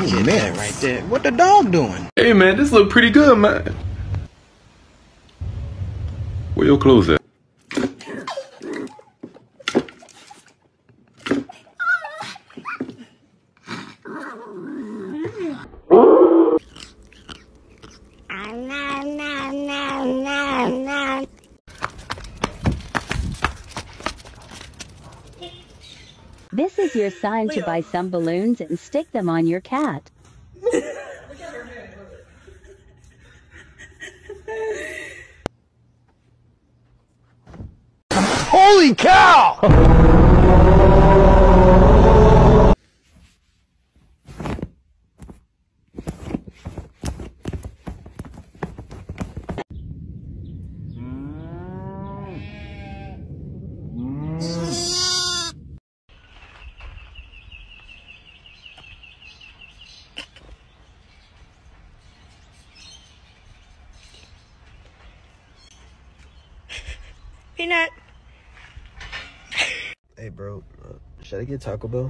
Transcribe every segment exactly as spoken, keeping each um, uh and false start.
Oh, man, right there. What the dog doing? Hey, man, this look pretty good, man. Where your clothes at? This is your sign to buy some balloons and stick them on your cat. Holy cow! Peanut. Hey, bro, uh, should I get Taco Bell?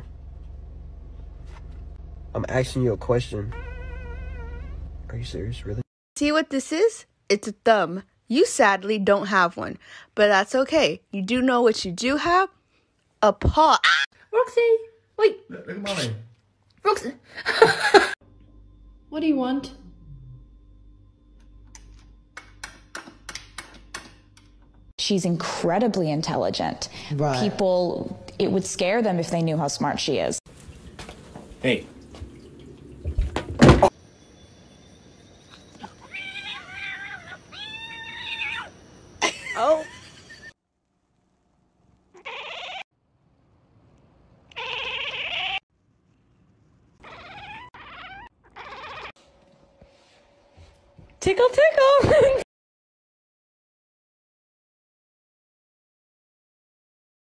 I'm asking you a question. Are you serious, really? See what this is? It's a thumb. You sadly don't have one, but that's okay. You do know what you do have? A paw. Ah! Roxy, wait. Look at mommy. Roxy. What do you want? She's incredibly intelligent. Right. People, it would scare them if they knew how smart she is. Hey. Oh. Tickle, tickle.